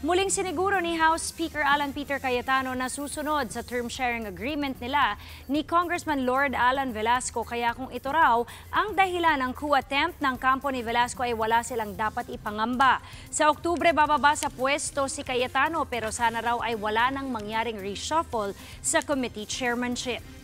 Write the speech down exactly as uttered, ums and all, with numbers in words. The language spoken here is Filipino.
Muling siniguro ni House Speaker Alan Peter Cayetano na susunod sa term sharing agreement nila ni Congressman Lord Alan Velasco, kaya kung ito raw ang dahilan ng coup attempt ng kampo ni Velasco ay wala silang dapat ipangamba. Sa Oktubre bababa sa pwesto si Cayetano pero sana raw ay wala nang mangyaring reshuffle sa committee chairmanship.